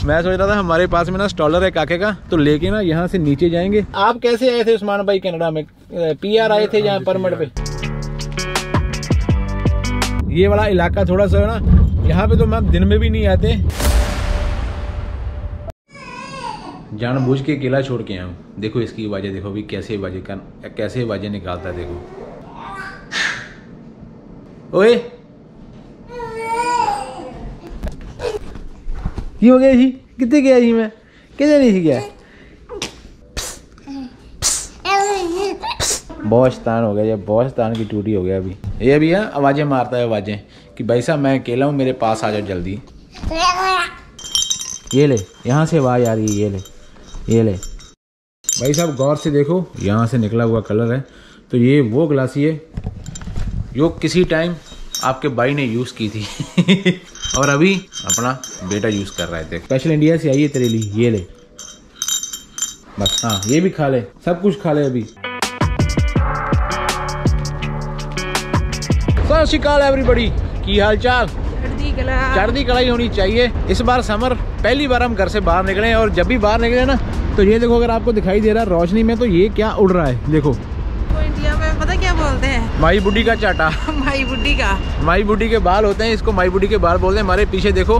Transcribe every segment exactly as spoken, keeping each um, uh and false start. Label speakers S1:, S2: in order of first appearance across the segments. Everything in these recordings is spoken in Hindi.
S1: मैं सोच रहा था हमारे पास में ना स्टॉलर है काके का, तो लेके ना यहाँ से नीचे जाएंगे। आप कैसे आए थे उस्मान भाई कनाडा में? पीआर आए थे यहाँ परमिट पे? ये वाला इलाका थोड़ा सा है ना, यहाँ पे तो मैं दिन में भी नहीं आते। जानबूझ के केला छोड़ के आया हूँ। देखो इसकी आवाजें, देखो भी कैसे आवाजें का कैसे आवाजें निकालता है। देखो ओए की हो गया जी? कितने गया जी? मैं कितने नहीं गया? बौस्तान हो गया, ये बौस्तान की टूटी हो गया। अभी ये भी है आवाजें मारता है, आवाजें कि भाई साहब मैं अकेला हूँ, मेरे पास आ जाओ जल्दी। ये ले, यहाँ से आवाज आ रही है। ये ले, ये ले भाई साहब गौर से देखो, यहाँ से निकला हुआ कलर है। तो ये वो ग्लासी है जो किसी टाइम आपके भाई ने यूज़ की थी और अभी अपना बेटा यूज़ कर रहे थे। स्पेशल इंडिया से आई है तेरे लिए। ये ले बस, हाँ ये भी खा ले, सब कुछ खा ले। अभी सत श्री अकाल एवरीबॉडी, की हाल चाल? चढ़ती कढ़ाई होनी चाहिए। इस बार समर पहली बार हम घर से बाहर निकले, और जब भी बाहर निकले ना तो ये देखो, अगर आपको दिखाई दे रहा है रोशनी में, तो ये क्या उड़ रहा है देखो।
S2: तो इंडिया में पता क्या बोलते हैं?
S1: माई बुड्ढी का चाटा।
S2: माई बुड्ढी का
S1: माई बुड्ढी के बाल होते हैं, इसको माई बुड्ढी के बाल बोलते हैं। हमारे पीछे देखो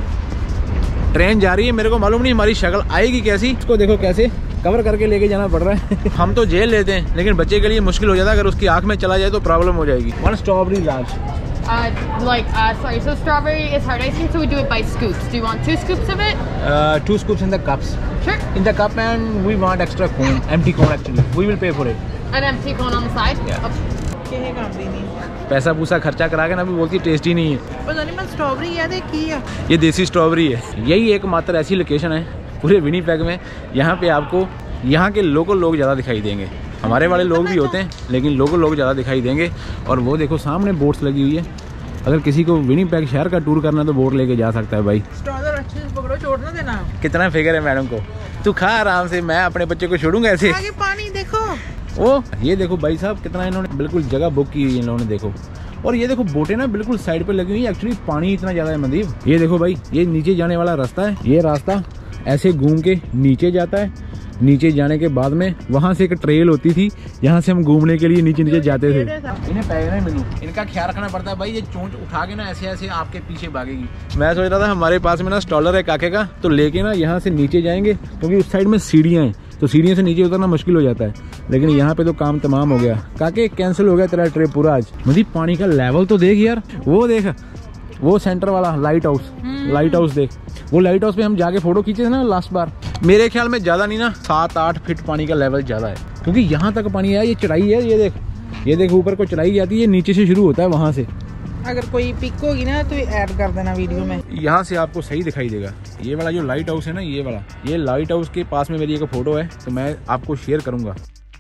S1: ट्रेन जा रही है, मेरे को मालूम नहीं हमारी शक्ल आएगी कैसी। इसको देखो कैसे कवर करके लेके जाना पड़ रहा है हम तो जेल लेते हैं, लेकिन बच्चे के लिए मुश्किल हो जाता है। अगर उसकी आंख में चला जाए तो प्रॉब्लम हो जाएगी। One strawberry large.
S3: Uh, like, uh, sorry, so strawberry is hard ice cream, so we do it by scoops. Do you want two scoops of it?
S1: Uh, two scoops in the cups.
S3: Sure.
S1: In the cup, and we want extra cone, empty cone actually. We will pay for it.
S3: An empty cone on the side?
S1: Yeah.
S3: Okay.
S1: पैसा पूसा खर्चा करा के ना भी बोलती टेस्टी नहीं है।
S2: पता नहीं मैं स्ट्रॉबेरी याद है की है।
S1: ये देसी स्ट्रॉबेरी है। यही एकमात्र ऐसी लोकेशन है पूरे विनीपेग में, यहाँ पे आपको यहाँ के लोकल लोग ज़्यादा दिखाई देंगे। हमारे वाले लोग भी होते हैं, लेकिन लोकल लोग ज़्यादा दिखाई देंगे। और वो देखो सामने बोट्स लगी हुई है। अगर किसी को विनीपेग शहर का टूर करना तो बोट लेके जा सकता है भाई।
S2: स्ट्रॉबेरी अच्छे से पकड़ो, छोड़ ना देना।
S1: कितना फिगर है मैडम को। तू खा आराम से, मैं अपने बच्चे को छोड़ूंगा ऐसे?
S2: आगे पानी देखो।
S1: ओ ये देखो भाई साहब, कितना इन्होंने बिल्कुल जगह बुक की हुई इन्होंने, देखो। और ये देखो बोटें ना बिल्कुल साइड पे लगी हुई है। एक्चुअली पानी इतना ज़्यादा है मनदीप। ये देखो भाई, ये नीचे जाने वाला रास्ता है। ये रास्ता ऐसे घूम के नीचे जाता है। नीचे जाने के बाद में वहाँ से एक ट्रेल होती थी, यहाँ से हम घूमने के लिए नीचे नीचे जाते थे। इन्हें पैर नहीं, इनका ख्याल रखना पड़ता है भाई। ये चोंच उठा के ना ऐसे ऐसे आपके पीछे भागेगी। मैं सोच रहा था हमारे पास में ना स्टॉलर है काके का, तो लेके ना यहाँ से नीचे जाएंगे, क्योंकि उस साइड में सीढ़ियाँ हैं, तो सीढ़ियों से नीचे उतरना मुश्किल हो जाता है। लेकिन यहाँ पे तो काम तमाम हो गया। काके कैंसिल हो गया तेरा ट्रिप पूरा आज। मतलब पानी का लेवल तो देख यार, वो देख, वो सेंटर वाला लाइट हाउस, लाइट हाउस देख। वो लाइट हाउस पे हम जाके फोटो खींचे थे ना लास्ट बार। मेरे ख्याल में ज़्यादा नहीं ना, सात आठ फीट पानी का लेवल ज़्यादा है, क्योंकि यहाँ तक पानी है। ये चढ़ाई है, ये देख, ये देख ऊपर को चढ़ाई जाती है, नीचे से शुरू होता है वहाँ से।
S2: अगर कोई पिक होगी ना तो ऐड कर देना वीडियो में।
S1: यहाँ से आपको सही दिखाई देगा। ये वाला जो लाइट हाउस है ना, ये वाला, ये लाइट हाउस के पास में मेरी एक फ़ोटो है, तो मैं आपको शेयर करूँगा।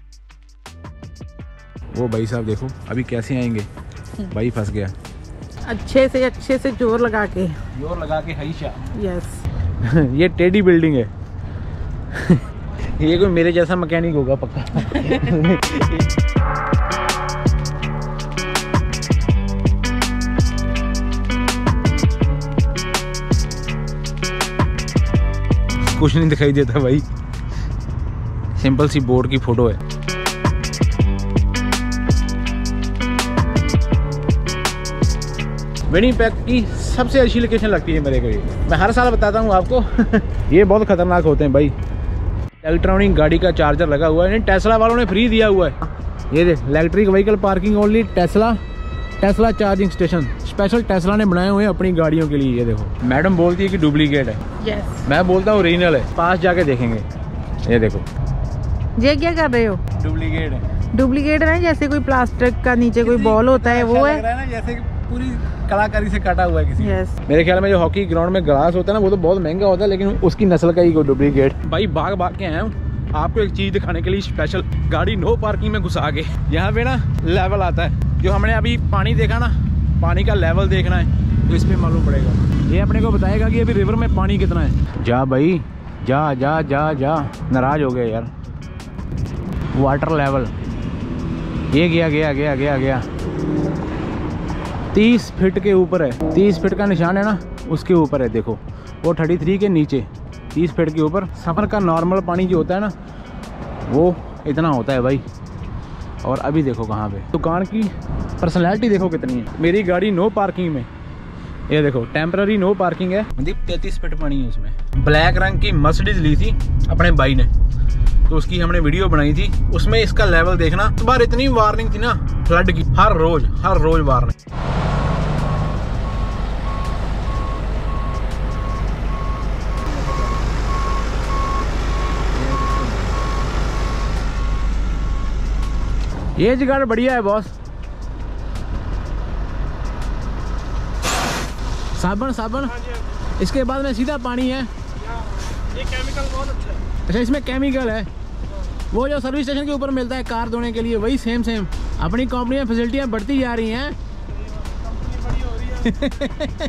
S1: वो भाई साहब देखो अभी कैसे आएंगे। भाई फंस गया।
S2: अच्छे से अच्छे से जोर लगा के,
S1: जोर लगा के हईशा।
S2: यस
S1: ये टेडी बिल्डिंग है ये कोई मेरे जैसा मैकेनिक होगा पक्का कुछ नहीं दिखाई देता भाई, सिंपल सी बोर्ड की फोटो है। विनीपेग की सबसे अच्छी लोकेशन लगती है मेरे को ये, मैं हर साल बताता हूँ आपको ये बहुत खतरनाक होते हैं भाई। इलेक्ट्रॉनिक गाड़ी का चार्जर लगा हुआ है, टेस्ला वालों ने फ्री दिया हुआ है। ये देख, electric vehicle parking only Tesla, Tesla charging station special Tesla ने बनाए हुए हैं अपनी गाड़ियों के लिए। ये देखो मैडम बोलती है कि डुप्लीकेट है,
S2: yes.
S1: मैं बोलता हूँ ओरिजिनल है। पास जाके देखेंगे। ये देखो,
S2: ये क्या कर रहे हो?
S1: डुप्लीकेट है।
S2: डुप्लीकेट है जैसे कोई प्लास्टिक का नीचे कोई बॉल होता है, वो है
S1: ना, जैसे पूरी कलाकारी से काटा हुआ है किसी।
S2: yes.
S1: मेरे ख्याल में जो हॉकी ग्राउंड में ग्लास होता है ना, वो तो बहुत महंगा होता है, लेकिन उसकी नस्ल का ही कोई डुप्लीकेट। भाई भाग भाग के आया हूँ आपको एक चीज दिखाने के लिए स्पेशल। गाड़ी नो पार्किंग में घुसा के यहाँ पे ना लेवल आता है, जो हमने अभी पानी देखा ना, पानी का लेवल देखना है तो इस पे मालूम पड़ेगा। ये अपने को बताएगा कि अभी रिवर में पानी कितना है। जा भाई जा जा जा जा, नाराज हो गया यार। वाटर लेवल ये गया गया गया गया गया तीस फीट के ऊपर है। तीस फीट का निशान है ना, उसके ऊपर है। देखो वो थर्टी थ्री के नीचे, तीस फीट के ऊपर। सफ़र का नॉर्मल पानी जो होता है ना वो इतना होता है भाई। और अभी देखो कहाँ पे दुकान की पर्सनैलिटी देखो कितनी है। मेरी गाड़ी नो पार्किंग में, ये देखो टेम्पररी नो पार्किंग है। तैंतीस फीट पानी है उसमें। ब्लैक रंग की मर्सिडीज ली थी अपने भाई ने, तो उसकी हमने वीडियो बनाई थी। उसमें इसका लेवल देखना, इस बार इतनी वार्निंग थी ना फ्लड की, हर रोज हर रोज वार्निंग। ये जुगाड़ बढ़िया है बॉस। साबुन साबुन इसके बाद में सीधा पानी है।
S4: ये केमिकल बहुत अच्छा है।
S1: अच्छा इसमें केमिकल है, वो जो सर्विस स्टेशन के ऊपर मिलता है कार धोने के लिए, वही सेम सेम। अपनी कंपनी में फैसिलिटियां बढ़ती जा रही हैं।
S4: कंपनी बड़ी हो रही है।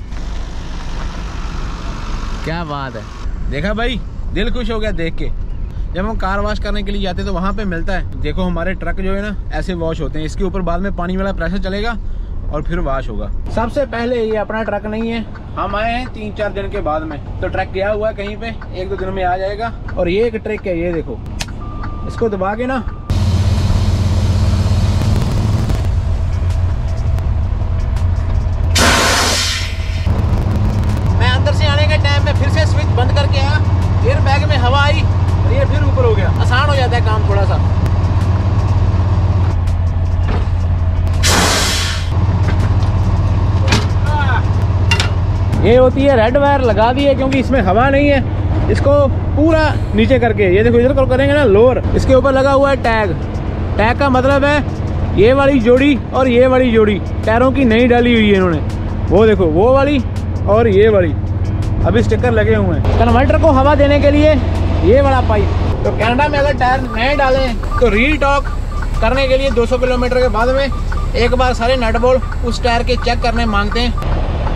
S1: क्या बात है, देखा भाई, दिल खुश हो गया देख के। जब हम कार वॉश करने के लिए जाते हैं तो वहाँ पे मिलता है। देखो हमारे ट्रक जो है ना ऐसे वॉश होते हैं, इसके ऊपर बाद में पानी वाला प्रेशर चलेगा और फिर वॉश होगा। सबसे पहले ये अपना ट्रक नहीं है, हम आए हैं तीन चार दिन के बाद में, तो ट्रक गया हुआ है कहीं पे, एक दो दिन में आ जाएगा। और ये एक ट्रक है, ये देखो इसको दबा के ना मैं अंदर से आने के टाइम में फिर से स्विच बंद करके आया, एयर बैग में हवा आई और ये फिर ऊपर हो गया। आसान हो जाता है काम थोड़ा सा। ये होती है रेड वायर लगा दी है क्योंकि इसमें हवा नहीं है। इसको पूरा नीचे करके, ये देखो इधर को करेंगे ना लोअर, इसके ऊपर लगा हुआ है टैग। टैग का मतलब है ये वाली जोड़ी और ये वाली जोड़ी टायरों की नई डाली हुई है इन्होंने। वो देखो वो वाली और ये वाली अभी स्टिकर लगे हुए हैं। कन्वर्टर को हवा देने के लिए ये वाला पाइप। तो कनाडा में अगर टायर नए डालें तो रील टॉक करने के लिए दो सौ किलोमीटर के बाद में एक बार सारे नट बोल्ट उस टायर के चेक करने मांगते हैं।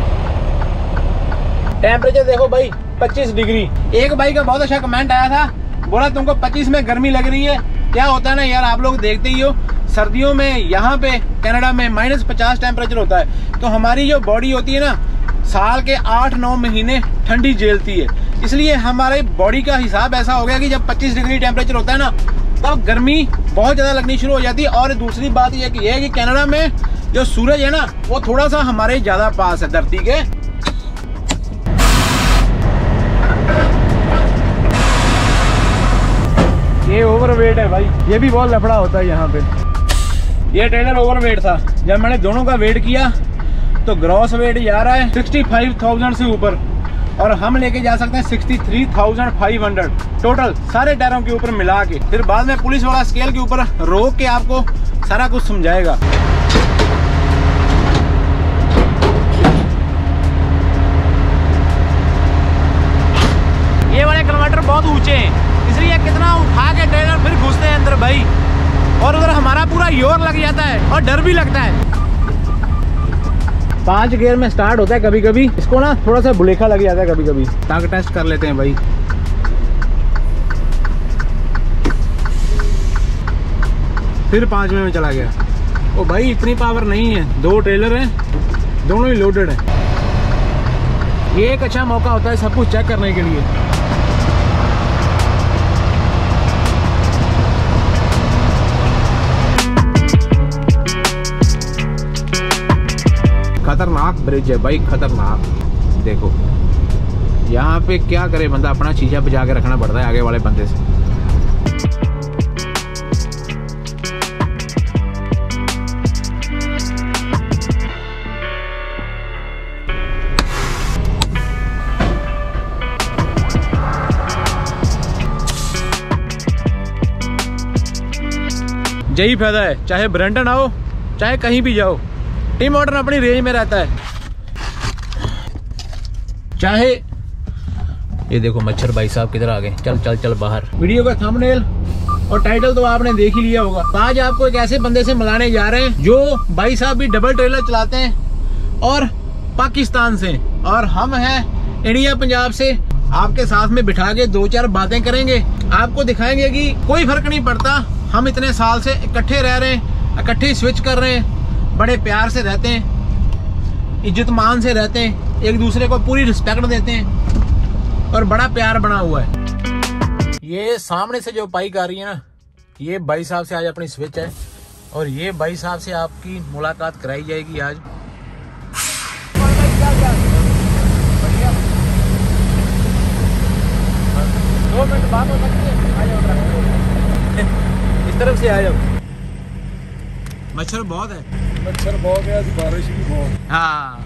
S1: टेम्परेचर देखो भाई पच्चीस डिग्री। एक भाई का बहुत अच्छा कमेंट आया था, बोला तुमको पच्चीस में गर्मी लग रही है। क्या होता है ना यार, आप लोग देखते ही हो, सर्दियों में यहाँ पे कनाडा में माइनस पचास टेम्परेचर होता है। तो हमारी जो बॉडी होती है ना साल के आठ नौ महीने ठंडी झेलती है, इसलिए हमारे बॉडी का हिसाब ऐसा हो गया कि जब पच्चीस डिग्री टेम्परेचर होता है ना तब गर्मी बहुत ज्यादा लगनी शुरू हो जाती है। और दूसरी बात यह कि, है कि कनाडा में जो सूरज है ना वो थोड़ा सा हमारे ज्यादा पास है धरती के। ये ओवरवेट है भाई, ये भी बहुत लफड़ा होता है यहाँ पे। ये ट्रेलर ओवरवेट था, जब मैंने दोनों का वेट किया तो ग्रॉस वेट जा रहा है सिक्सटी फाइव थाउजेंड से ऊपर, और हम लेके जा सकते हैं sixty three thousand five hundred total सारे टायरों के ऊपर मिला के। फिर बाद में पुलिस वाला स्केल के ऊपर रोक के आपको सारा कुछ समझाएगा। ये वाले कन्वर्टर बहुत ऊंचे हैं, इसलिए कितना उठा के ट्रेलर फिर घुसते हैं अंदर भाई, और उधर हमारा पूरा योर लग जाता है और डर भी लगता है। पांच गियर में स्टार्ट होता है कभी कभी, इसको ना थोड़ा सा बुलेखा लग जाता है कभी कभी। ताकि टेस्ट कर लेते हैं भाई। फिर पांचवें में चला गया। ओ भाई इतनी पावर नहीं है, दो ट्रेलर हैं, दोनों ही लोडेड हैं। ये एक अच्छा मौका होता है सब कुछ चेक करने के लिए। खतरनाक ब्रिज है भाई, खतरनाक। देखो यहाँ पे क्या करे बंदा, अपना चीजा बजा के रखना पड़ता है आगे वाले बंदे से। यही फायदा है, चाहे ब्रेंटन आओ चाहे कहीं भी जाओ, टिम हॉर्टन अपनी रेंज में रहता है। चाहे ये देखो मच्छर भाई साहब किधर आ गए, चल चल चल बाहर। वीडियो का थंबनेल और टाइटल तो आपने देख ही लिया होगा। आज आपको एक ऐसे बंदे से मिलाने जा रहे हैं जो भाई साहब भी डबल ट्रेलर चलाते हैं और पाकिस्तान से, और हम हैं इंडिया पंजाब से। आपके साथ में बिठा के दो चार बातें करेंगे, आपको दिखाएंगे कि कोई फर्क नहीं पड़ता, हम इतने साल से इकट्ठे रह रहे हैं, इकट्ठे स्विच कर रहे हैं, बड़े प्यार से रहते हैं, इज्जत मान से रहते हैं, एक दूसरे को पूरी रिस्पेक्ट देते हैं। और बड़ा प्यार बना हुआ है। ये सामने से जो बाइक आ रही है ना, ये भाई साहब से आज अपनी स्विच है और ये भाई साहब से आपकी मुलाकात कराई जाएगी आज। दो मिनट बाद हो सकती है, आ जाओ इस तरफ से आ जाओ। मच्छर बहुत है,
S4: मच्छर बहुत है, बारिश भी बहुत।
S1: हाँ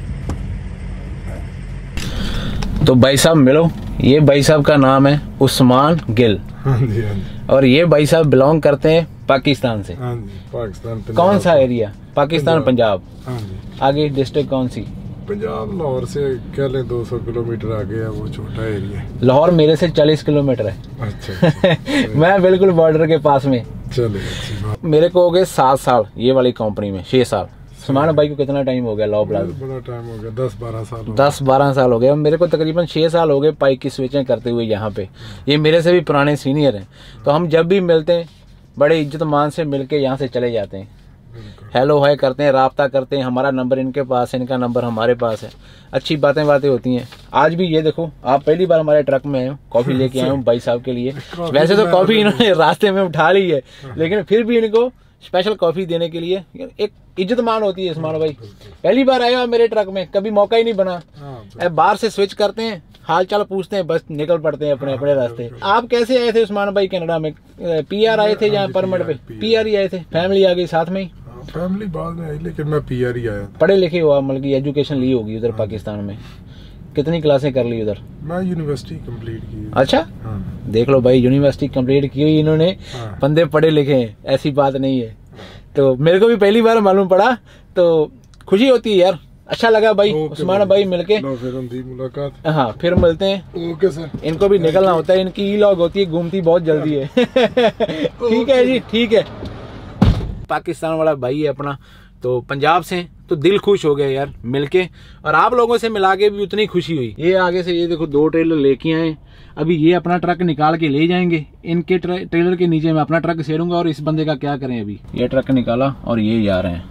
S1: तो भाई साहब मिलो, ये भाई साहब का नाम है उस्मान गिल।
S4: हाँ जी हाँ जी।
S1: और ये भाई साहब बिलोंग करते हैं पाकिस्तान से।
S4: हाँ जी, पाकिस्तान।
S1: कौन सा एरिया? पाकिस्तान, पंजाब।
S4: हाँ जी।
S1: आगे डिस्ट्रिक्ट कौन सी?
S4: पंजाब लाहौर से कह लें दो सौ किलोमीटर आगे है, वो छोटा एरिया है।
S1: लाहौर मेरे से चालीस किलोमीटर है।
S4: अच्छा, अच्छा।
S1: मैं बिल्कुल बॉर्डर के पास में।
S4: चले अच्छी बात।
S1: मेरे को हो गए सात साल ये वाली कंपनी में, छह साल। सुमान भाई को कितना टाइम हो गया लॉ प्लाजा?
S4: बड़ा टाइम हो गया, दस बारह साल हो
S1: दस बारह साल हो गए। मेरे को तकरीबन छह साल हो गए बाइक की स्विचें करते हुए यहाँ पे। ये मेरे से भी पुराने सीनियर हैं, तो हम जब भी मिलते हैं बड़े इज्जत मान से मिलके यहाँ से चले जाते हैं, हेलो हाय करते हैं, राब्ता करते हैं। हमारा नंबर इनके पास है, इनका नंबर हमारे पास है, अच्छी बातें बातें होती हैं। आज भी ये देखो, आप पहली बार हमारे ट्रक में आए हो, कॉफी लेके आए हूँ भाई साहब के लिए। वैसे तो कॉफी इन्होंने रास्ते में उठा ली है, लेकिन फिर भी इनको स्पेशल कॉफी देने के लिए एक इज्जत मान होती है। उस्मान भाई पहली बार आए हो मेरे ट्रक में, कभी मौका ही नहीं बना। अब बाहर से स्विच करते हैं, हाल चाल पूछते हैं, बस निकल पड़ते हैं अपने अपने रास्ते। आप कैसे आए थे उस्मान भाई कनाडा में? पीआर आए थे या परमिट पे? पीआर ही आए थे, फैमिली आ गई साथ में ही?
S4: फैमिली बाद में आई, लेकिन मैं पीआर ही आया।
S1: पढ़े लिखे हो आप, मतलब की एजुकेशन ली होगी उधर पाकिस्तान में? कितनी क्लासें कर ली उधर?
S4: मैं यूनिवर्सिटी कंप्लीट की।
S1: अच्छा, हाँ। देख लो भाई, यूनिवर्सिटी कंप्लीट की हुई इन्होंने। हाँ। बंदे पढ़े लिखे हैं, ऐसी बात नहीं है। तो मेरे को भी पहली बार मालूम पड़ा, तो खुशी होती है यार। अच्छा लगा भाई उस्मान भाई मिलके।
S4: फिर मुलाकात।
S1: हाँ फिर मिलते हैं।
S4: Okay sir.
S1: इनको भी निकलना होता है, इनकी ई लॉग होती है, घूमती बहुत जल्दी है। ठीक है जी, ठीक है। पाकिस्तान वाला भाई है अपना, तो पंजाब से, तो दिल खुश हो गया यार मिलके, और आप लोगों से मिला के भी उतनी खुशी हुई। ये आगे से ये देखो दो ट्रेलर लेके आए, अभी ये अपना ट्रक निकाल के ले जाएंगे। इनके ट्रेलर के नीचे मैं अपना ट्रक सेरूंगा, और इस बंदे का क्या करें। अभी ये ट्रक निकाला और ये जा रहे हैं।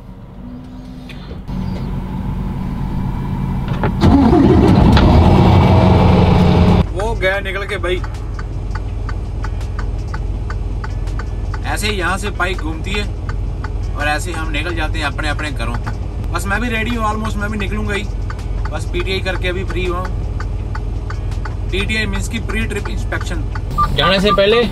S1: वो गया निकल के भाई। ऐसे ही यहाँ से बाइक घूमती है और ऐसे हम निकल जाते हैं अपने अपने घरों। बस मैं भी रेडी हूँ ऑलमोस्ट, मैं भी निकलूंगा ही। बस पीटीआई करके अभी फ्री हुआ हूँ। पीटीआई मींस की प्री ट्रिप इंस्पेक्शन। जाने से पहले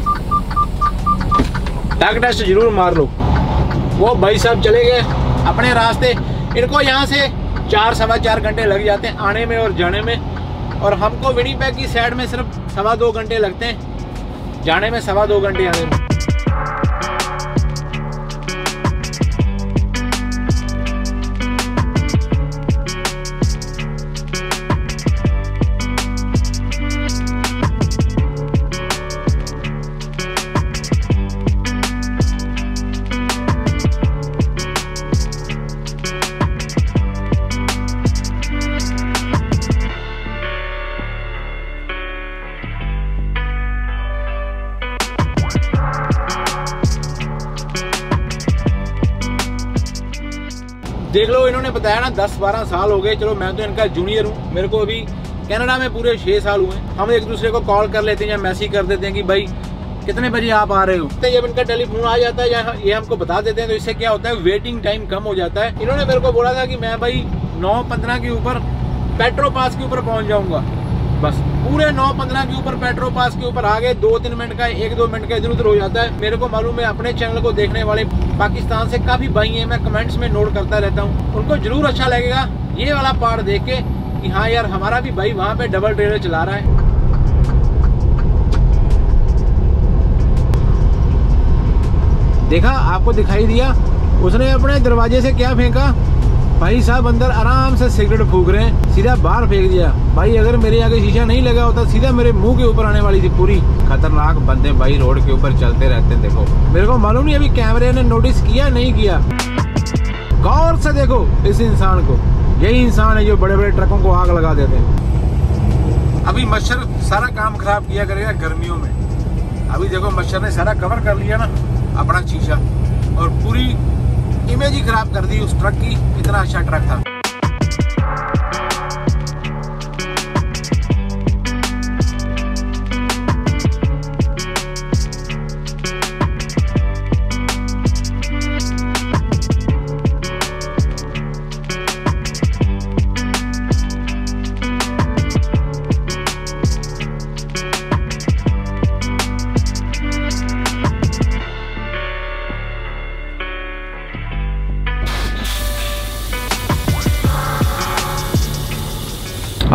S1: टैग टेस्ट जरूर मार लो। वो भाई साहब चले गए अपने रास्ते। इनको यहाँ से चार सवा चार घंटे लग जाते हैं आने में और जाने में, और हमको विनिपेग की साइड में सिर्फ सवा दो घंटे लगते हैं, जाने में सवा दो घंटे आने में। देख लो, इन्होंने बताया ना दस बारह साल हो गए। चलो मैं तो इनका जूनियर हूँ, मेरे को अभी कनाडा में पूरे छह साल हुए। हम एक दूसरे को कॉल कर लेते हैं या मैसेज कर देते हैं कि भाई कितने बजे आप आ रहे हो। तो जब इनका टेलीफोन आ जाता है या ये हमको बता देते हैं, तो इससे क्या होता है, वेटिंग टाइम कम हो जाता है। इन्होंने मेरे को बोला था कि मैं भाई नौ पंद्रह के ऊपर पेट्रो पास के ऊपर पहुंच जाऊंगा। बस पूरे नौ पंद्रह के ऊपर पेट्रो पास के ऊपर आ गए। दो तीन मिनट का, एक दो मिनट का इधर उधर हो जाता है। मेरे को मालूम है, अपने चैनल को देखने वाले पाकिस्तान से काफी भाई हैं, मैं कमेंट्स में नोट करता रहता हूँ। उनको जरूर अच्छा लगेगा ये वाला पार्ट देख के कि हाँ यार हमारा भी भाई वहाँ पे डबल ट्रेलर चला रहा है। देखा, आपको दिखाई दिया, उसने अपने दरवाजे से क्या फेंका। भाई साहब अंदर आराम से सिगरेट फूक रहे हैं, सीधा बाहर फेंक दिया। भाई अगर मेरे आगे शीशा नहीं लगा होता, सीधा मेरे मुंह के ऊपर आने वाली थी पूरी। खतरनाक बंदे भाई रोड के ऊपर चलते रहते हैं। देखो, मेरे को मालूम नहीं अभी कैमरे ने नोटिस किया नहीं किया। गौर से देखो इस इंसान को, यही इंसान है जो बड़े बड़े ट्रकों को आग लगा देते हैं। अभी मच्छर सारा काम खराब किया करेगा गर्मियों में। अभी देखो मच्छर ने सारा कवर कर लिया ना अपना शीशा, और पूरी इमेज ही खराब कर दी उस ट्रक की। इतना अच्छा ट्रक था।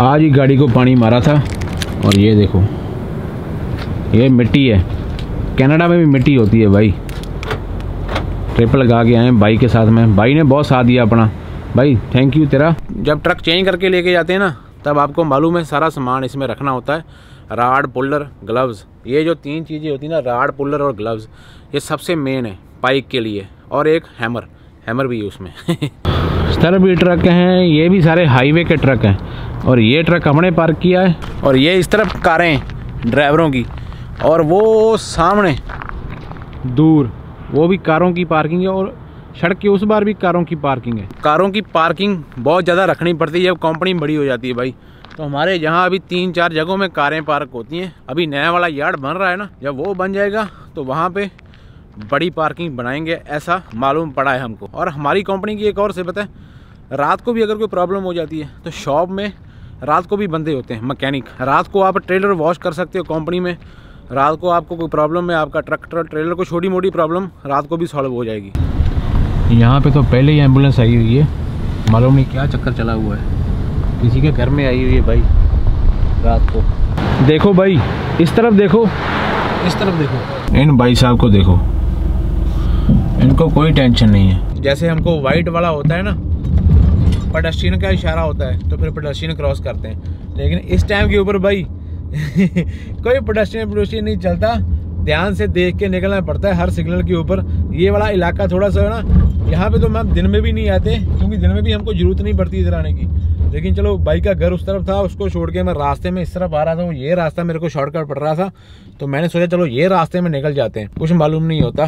S1: आज ही गाड़ी को पानी मारा था और ये देखो, ये मिट्टी है। कनाडा में भी मिट्टी होती है भाई। ट्रिप लगा के आए भाई के साथ में, भाई ने बहुत साथ दिया अपना। भाई थैंक यू तेरा। जब ट्रक चेंज करके लेके जाते हैं ना, तब आपको मालूम है सारा सामान इसमें रखना होता है। राड, पुल्लर, ग्लव्स, ये जो तीन चीज़ें होती हैं ना, राड, पुल्लर और ग्लव्स, ये सबसे मेन है बाइक के लिए। और एक हैमर, हैमर भी है उसमें। इस तरफ भी ट्रक हैं, ये भी सारे हाईवे के ट्रक हैं। और ये ट्रक हमने पार्क किया है। और ये इस तरफ कारें हैं ड्राइवरों की, और वो सामने दूर वो भी कारों की पार्किंग है। और सड़क के उस बार भी कारों की पार्किंग है। कारों की पार्किंग बहुत ज़्यादा रखनी पड़ती है जब कंपनी बड़ी हो जाती है भाई। तो हमारे यहाँ अभी तीन चार जगहों में कारें पार्क होती हैं। अभी नया वाला यार्ड बन रहा है ना, जब वो बन जाएगा तो वहाँ पे बड़ी पार्किंग बनाएंगे, ऐसा मालूम पड़ा है हमको। और हमारी कंपनी की एक और से पता है, रात को भी अगर कोई प्रॉब्लम हो जाती है तो शॉप में रात को भी बंदे होते हैं मैकेनिक। रात को आप ट्रेलर वॉश कर सकते हो कंपनी में। रात को आपको कोई प्रॉब्लम है, आपका ट्रैक्टर ट्रेलर को छोटी मोटी प्रॉब्लम रात को भी सॉल्व हो जाएगी। यहाँ पे तो पहले ही एम्बुलेंस आई हुई है, मालूम नहीं क्या चक्कर चला हुआ है। किसी के घर में आई हुई है भाई रात को। देखो भाई, इस तरफ देखो, इस तरफ देखो, इन भाई साहब को देखो, इनको कोई टेंशन नहीं है। जैसे हमको वाइट वाला होता है ना, पेडेस्ट्रियन का इशारा होता है तो फिर पेडेस्ट्रियन क्रॉस करते हैं। लेकिन इस टाइम के ऊपर भाई कोई पेडेस्ट्रियन पेडेस्ट्रियन नहीं चलता, ध्यान से देख के निकलना पड़ता है हर सिग्नल के ऊपर। ये वाला इलाका थोड़ा सा है ना, यहाँ पे तो मैम दिन में भी नहीं आते, क्योंकि दिन में भी हमको जरूरत नहीं पड़ती इधर आने की। लेकिन चलो, भाई का घर उस तरफ था, उसको छोड़ के मैं रास्ते में इस तरफ आ रहा था। ये रास्ता मेरे को शॉर्टकट पड़ रहा था, तो मैंने सोचा चलो ये रास्ते में निकल जाते हैं, कुछ मालूम नहीं होता।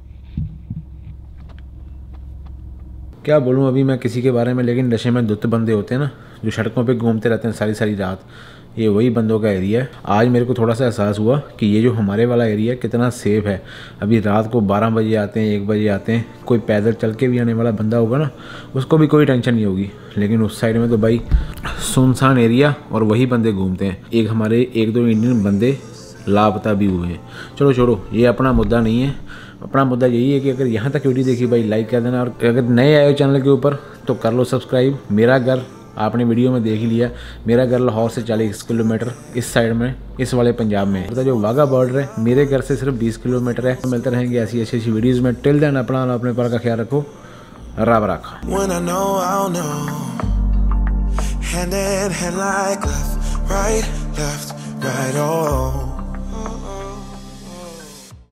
S1: क्या बोलूँ अभी मैं किसी के बारे में, लेकिन नशे में धुत बंदे होते हैं ना, जो सड़कों पे घूमते रहते हैं सारी सारी रात, ये वही बंदों का एरिया है। आज मेरे को थोड़ा सा एहसास हुआ कि ये जो हमारे वाला एरिया है कितना सेफ़ है। अभी रात को बारह बजे आते हैं, एक बजे आते हैं, कोई पैदल चल के भी आने वाला बंदा होगा ना, उसको भी कोई टेंशन नहीं होगी। लेकिन उस साइड में तो भाई सुनसान एरिया, और वही बंदे घूमते हैं। एक हमारे एक दो इंडियन बंदे लापता भी हुए हैं। चलो छोड़ो, ये अपना मुद्दा नहीं है। अपना मुद्दा यही है कि अगर यहाँ तक वीडियो देखी भाई, लाइक कर देना। और अगर नए आए हो चैनल के ऊपर तो कर लो सब्सक्राइब। मेरा घर आपने वीडियो में देख ही लिया, मेरा घर लाहौर से चालीस किलोमीटर इस साइड में, इस वाले पंजाब में है। जो वाघा बॉर्डर है मेरे घर से सिर्फ बीस किलोमीटर है। मिलते रहेंगे ऐसी अच्छी अच्छी वीडियोज़ में। टिल देन अपना अपने पर का ख्याल रखो। रब रखा। Hand in hand like left, right, left, right, oh